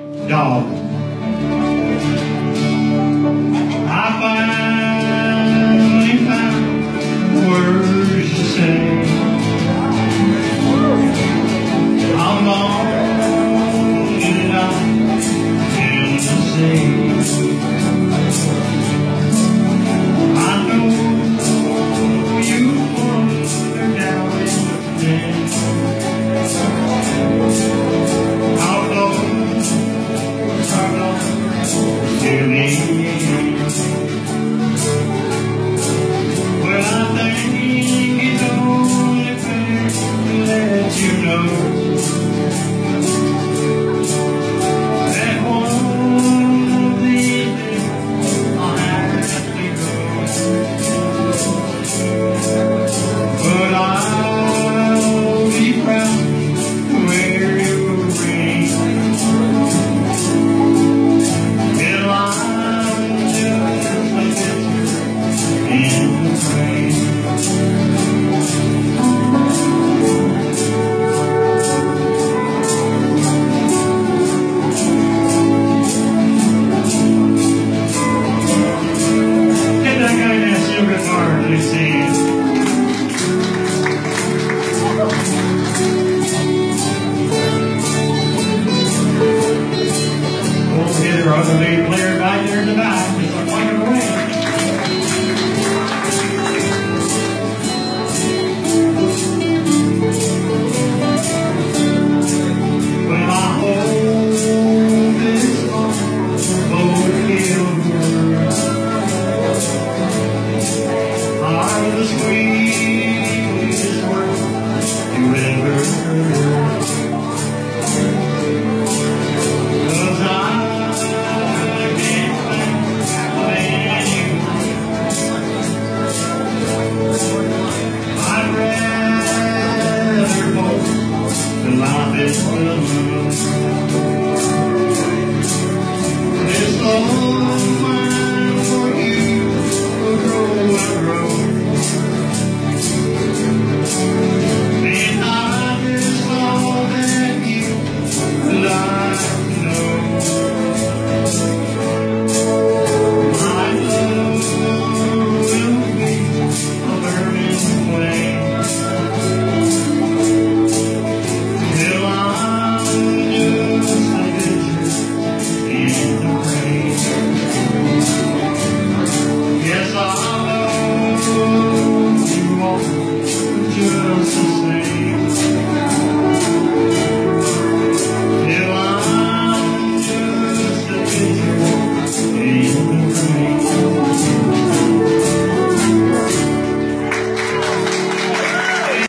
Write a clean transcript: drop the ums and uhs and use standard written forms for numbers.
Dogwood. I finally found words to say. I'm longing and I'm in the sea. I know you wander down in the pit. How close to me? Well, I think it's only fair to let you know that one of these days I'll have to go. But I'll be proud to wear your ring till I'm just a picture in the frame. Get that guy in that silver guitar and let's sing. Old hitter, ugly player right there in the back.